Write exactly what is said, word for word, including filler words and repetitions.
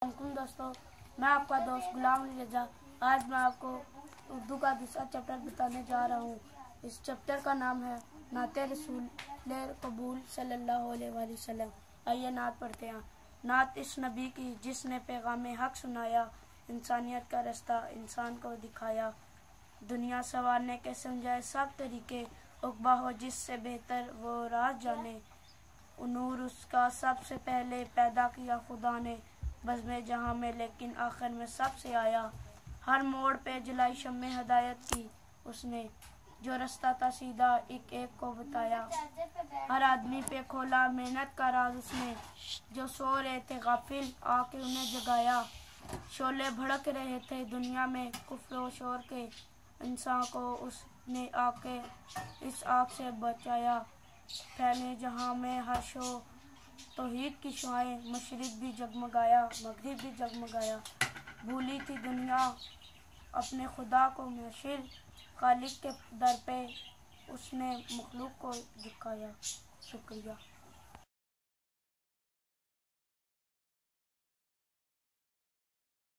वालेकुम दोस्तों, मैं आपका दोस्त गुलाम अली रजा। आज मैं आपको उर्दू का दूसरा चैप्टर बताने जा रहा हूँ। इस चैप्टर का नाम है नाते रसूल कबूल सल्लल्लाहु अलैहि वसल्लम। आइए नात पढ़ते हैं। नात इस नबी की जिसने पैगाम हक सुनाया, इंसानियत का रास्ता इंसान को दिखाया, दुनिया संवारने के समझाए सब तरीके, उकबा हो जिससे बेहतर वो राज जाने। नूर उसका सबसे पहले पैदा किया खुदा ने, बज़्म जहाँ में लेकिन आखिर में सबसे आया। हर मोड़ पे जलाई शम्मे हदायत की उसने, जो रास्ता था सीधा एक एक को बताया। हर आदमी पे खोला मेहनत का राज उसने, जो सो रहे थे गाफिल आके उन्हें जगाया। शोले भड़क रहे थे दुनिया में कुफ्र शोर के, इंसान को उसने आके इस आग से बचाया। फैले जहाँ में हर शो तौहीद की शुआएं, मशरिक भी जगमगाया मगरिब भी जगमगाया। भूली थी दुनिया अपने खुदा को मुशिर, खालिक के दर पे उसने मखलूक को झुकाया। शुक्रिया।